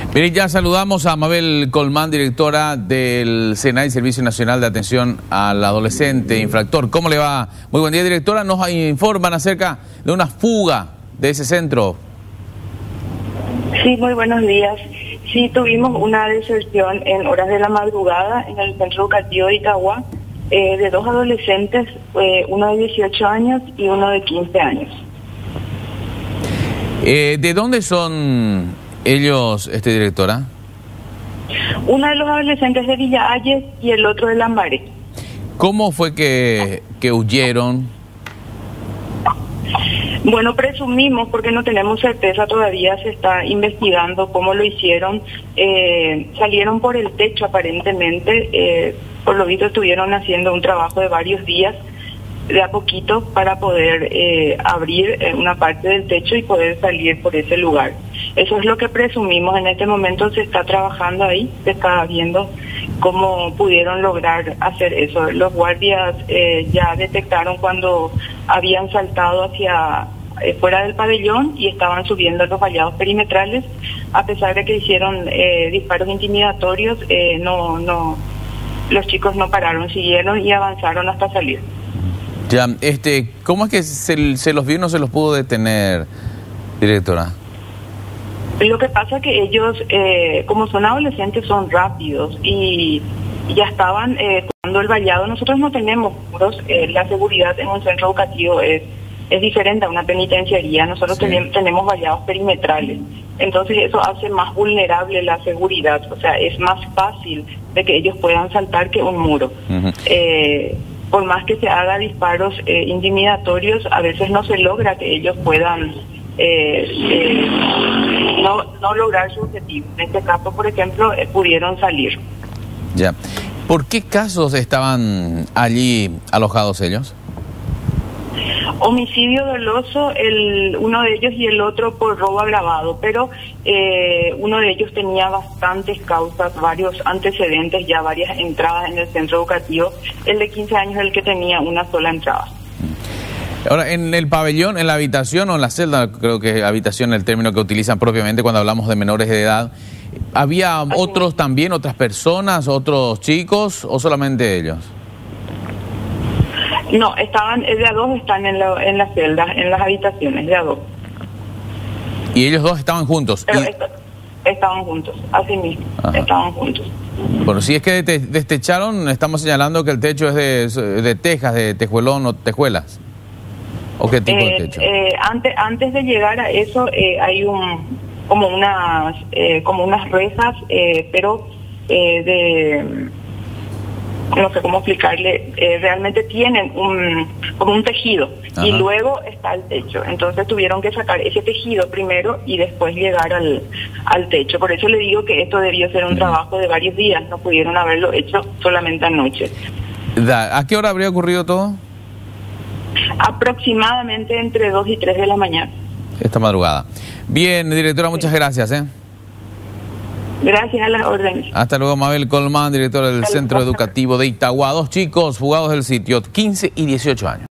Bien, ya saludamos a Mabel Colmán, directora del SENAI, Servicio Nacional de Atención al Adolescente Infractor. ¿Cómo le va? Muy buen día, directora. Nos informan acerca de una fuga de ese centro. Sí, muy buenos días. Sí, tuvimos una deserción en horas de la madrugada en el centro educativo de Itagua de dos adolescentes, uno de 18 años y uno de 15 años. ¿De dónde son ellos, directora? Uno de los adolescentes de Villa Ayes y el otro de Lambaré. ¿Cómo fue que huyeron? Bueno, presumimos, porque no tenemos certeza todavía, se está investigando cómo lo hicieron. Salieron por el techo aparentemente, por lo visto estuvieron haciendo un trabajo de varios días, de a poquito, para poder abrir una parte del techo y poder salir por ese lugar. Eso es lo que presumimos. En este momento se está trabajando ahí, se está viendo cómo pudieron lograr hacer eso. Los guardias ya detectaron cuando habían saltado hacia fuera del pabellón y estaban subiendo los vallados perimetrales. A pesar de que hicieron disparos intimidatorios, los chicos no pararon, siguieron y avanzaron hasta salir. Ya, ¿cómo es que se los vio y no se los pudo detener, directora? Lo que pasa es que ellos, como son adolescentes, son rápidos y ya estaban tomando el vallado. Nosotros no tenemos muros, la seguridad en un centro educativo es diferente a una penitenciaría. Nosotros tenemos vallados perimetrales. Entonces eso hace más vulnerable la seguridad. O sea, es más fácil de que ellos puedan saltar que un muro. Por más que se haga disparos intimidatorios, a veces no se logra que ellos puedan no lograr su objetivo. En este caso, por ejemplo, pudieron salir. Ya. ¿Por qué casos estaban allí alojados ellos? Homicidio doloso, uno de ellos, y el otro por robo agravado, pero uno de ellos tenía bastantes causas, varios antecedentes, ya varias entradas en el centro educativo. El de 15 años es el que tenía una sola entrada. Ahora, en el pabellón, en la habitación o en la celda, creo que habitación es el término que utilizan propiamente cuando hablamos de menores de edad, ¿había otros también, otras personas, otros chicos o solamente ellos? No, estaban, de a dos están en las celdas, en las habitaciones, de a dos. ¿Y ellos dos estaban juntos? Pero estaban juntos, así mismo. Ajá. Estaban juntos. Bueno, si es que destecharon, estamos señalando que el techo es de tejas, de tejuelón o tejuelas. ¿O qué tipo de techo? Antes de llegar a eso, hay como unas rejas, pero no sé cómo explicarle, realmente tienen como un tejido. Ajá. Y luego está el techo. Entonces tuvieron que sacar ese tejido primero y después llegar al techo. Por eso le digo que esto debió ser un trabajo de varios días, no pudieron haberlo hecho solamente anoche. ¿A qué hora habría ocurrido todo? Aproximadamente entre 2 y 3 de la mañana. Esta madrugada. Bien, directora, muchas gracias. Gracias a las órdenes. Hasta luego, Mabel Colmán, directora del Centro Educativo de Itagua. Dos chicos fugados del sitio, 15 y 18 años.